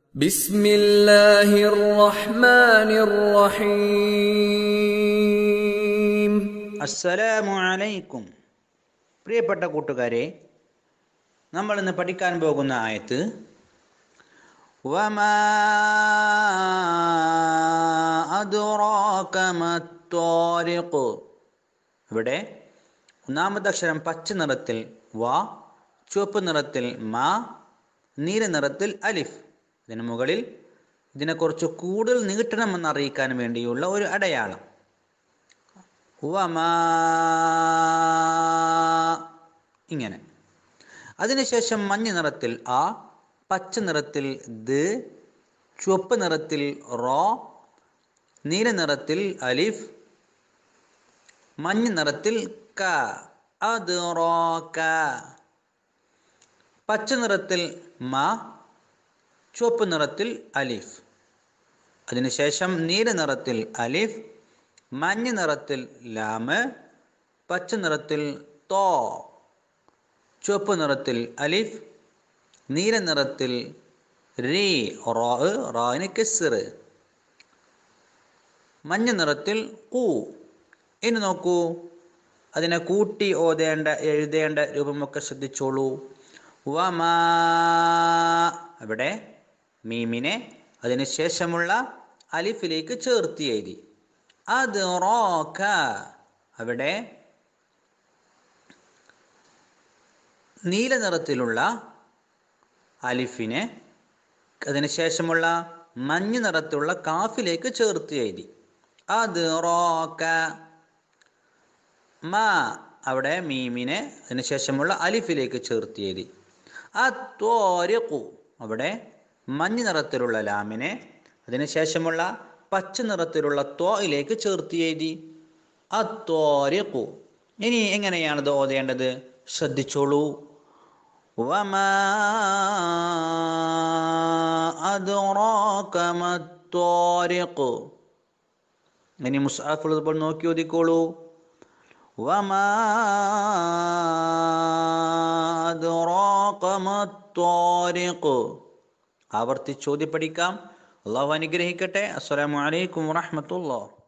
ബിസ്മില്ലാഹിർ റഹ്മാനിർ റഹീം. അസ്സലാമു അലൈക്കും. പ്രിയപ്പെട്ട കൂട്ടുകാരെ, നമ്മൾ ഇന്ന് പഠിക്കാൻ പോകുന്ന ആയത്ത് വമാ അദ്റാക മത്വാരിഖ്. ഇവിടെ ഒന്നാമത്തെ അക്ഷരം പച്ച നിറത്തിൽ വ, ചുവപ്പ് നിറത്തിൽ മാ, നീല നിറത്തിൽ അലിഫ്. ഇതിന് മുകളിൽ ഇതിനെക്കുറിച്ച് കൂടുതൽ നീട്ടണമെന്ന് അറിയിക്കാൻ വേണ്ടിയുള്ള ഒരു അടയാളം വമാ, ഇങ്ങനെ. അതിനുശേഷം മഞ്ഞ നിറത്തിൽ ആ, പച്ച നിറത്തിൽ ദ്, ചുവപ്പ് നിറത്തിൽ റോ, നീല നിറത്തിൽ അലിഫ്, മഞ്ഞ നിറത്തിൽ ക, അദ്റാക. പച്ച നിറത്തിൽ മ, ചുവപ്പ് നിറത്തിൽ അലിഫ്. അതിനുശേഷം നീല നിറത്തിൽ അലിഫ്, മഞ്ഞ നിറത്തിൽ ലാമ്, പച്ച നിറത്തിൽ തോ, ചുവപ്പ് നിറത്തിൽ അലിഫ്, നീല നിറത്തിൽ രി, റോ, റാന് കെസ്ർ, മഞ്ഞ നിറത്തിൽ ഖു. ഇനി നോക്കൂ, അതിനെ കൂട്ടി എഴുതേണ്ട രൂപമൊക്കെ ശ്രദ്ധിച്ചോളൂ. വമാ, അവിടെ മീമിനെ അതിനുശേഷമുള്ള അലിഫിലേക്ക് ചേർത്ത് എഴുതി. അദ്റാക, അവിടെ നീല നിറത്തിലുള്ള അലിഫിനെ അതിനുശേഷമുള്ള മഞ്ഞ നിറത്തിലുള്ള കാഫിലേക്ക് ചേർത്ത് എഴുതി. അദ്റാക. മാ, അവിടെ മീമിനെ അതിനുശേഷമുള്ള അലിഫിലേക്ക് ചേർത്ത് എഴുതി. അത്വാരിഖു, അവിടെ മഞ്ഞ നിറത്തിലുള്ള ലാമിനെ അതിനുശേഷമുള്ള പച്ച നിറത്തിലുള്ള ത്വായിലേക്ക് ചേർത്ത് എഴുതി. അത്വാരിഖു. ഇനി എങ്ങനെയാണിത് ഓതേണ്ടത്? ശ്രദ്ധിച്ചോളൂ. വമാ അദ്റാക മത്വാരിഖ്. ഇനി മുസ്ഹഫുള്ളപ്പോൾ നോക്കി ഓതിക്കോളൂ. വമാ അദ്റാക മത്വാരിഖ്. ആവർത്തിച്ചോതി പഠിക്കാം. അള്ളാഹു അനുഗ്രഹിക്കട്ടെ. അസ്സലാമു അലൈക്കും വറഹ്മത്തുള്ളാഹി.